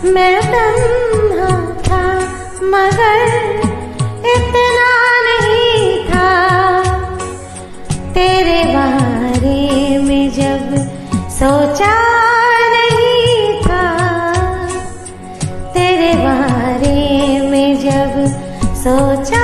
मैं तन्हा था मगर इतना नहीं था। तेरे बारे में जब सोचा नहीं था, तेरे बारे में जब सोचा